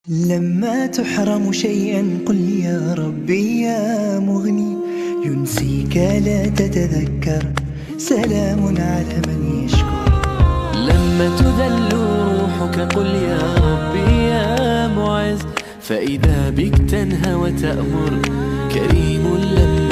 لما تحرم شيئا قل يا ربي يا مغني، ينسيك لا تتذكر، سلام على من يشكر. لما تذل روحك قل يا ربي يا معز، فإذا بك تنهى وتأمر، كريم لما